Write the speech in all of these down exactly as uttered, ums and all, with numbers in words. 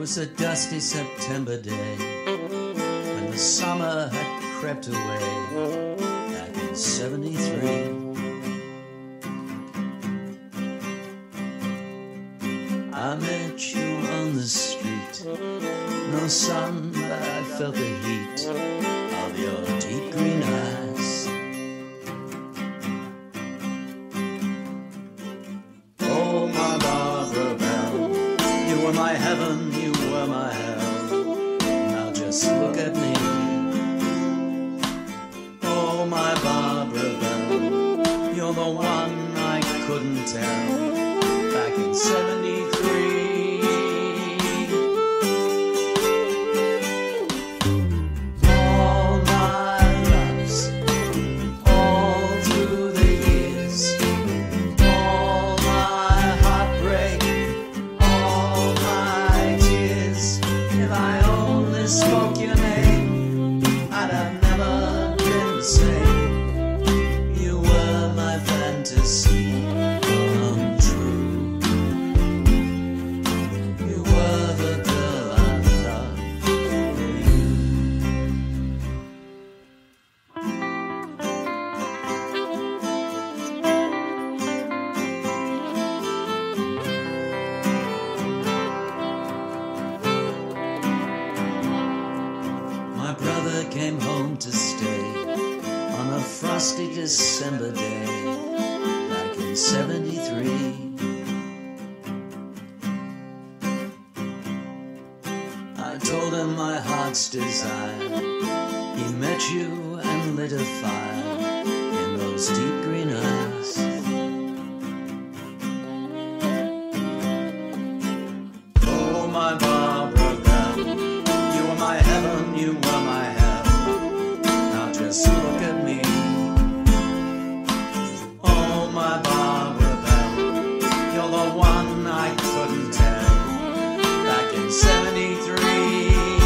was a dusty September day when the summer had crept away back in seventy-three. I met you on the street, no sun, but I felt the heat of your deep green eyes. Oh, my Barbara Belle, you were my heaven, you were my hell. Now just look at me. Oh, my Barbara Belle, you're the one I couldn't tell back in seventy-three. All my loves, all through the years, all my heartbreak, all my tears. If I only spoke your name, I'd have never been the same. You were my fantasy come true. You were the girl I loved for you. My brother came home to stay on a frosty December day back in seventy-three. I told him my heart's desire. He met you and lit a fire in those deep green eyes. Oh, my Barbara Belle, you were my heaven, you were my hell. Now just look at me. Oh, my Barbara Belle, you're the one I couldn't tell back in seventy-three.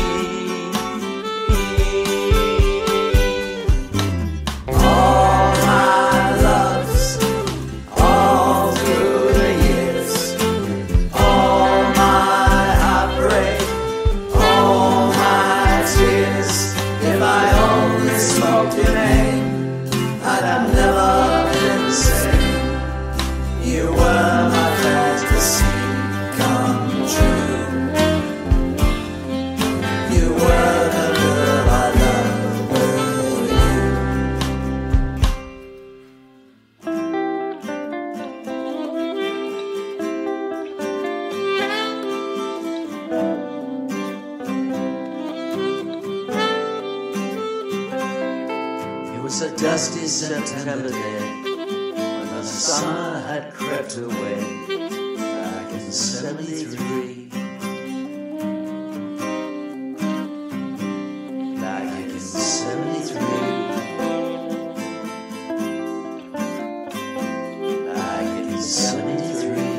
All my loves, all through the years, all my heartbreak, all my tears. If I only spoke your name, I'd have never been the same. You were my fantasy come true. You were the girl I loved for you. It was a dusty September day when the summer had crept away back in seventy-three. Back in seventy-three. Back in seventy-three.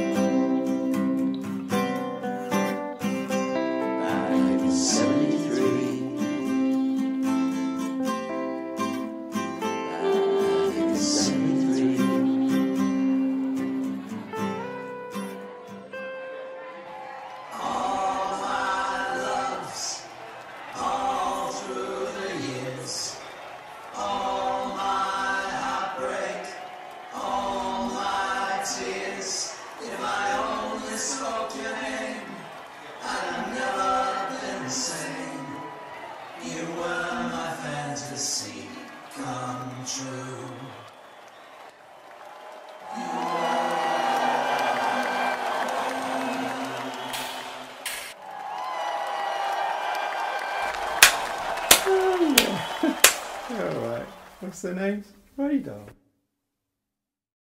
Back in seventy-three. Back in seventy-three. All my loves, all through the years, all my heartbreak, all my tears. If I only spoke your name, I'd have never been the same. You were my fantasy come true. Alright, what's their names? Radar.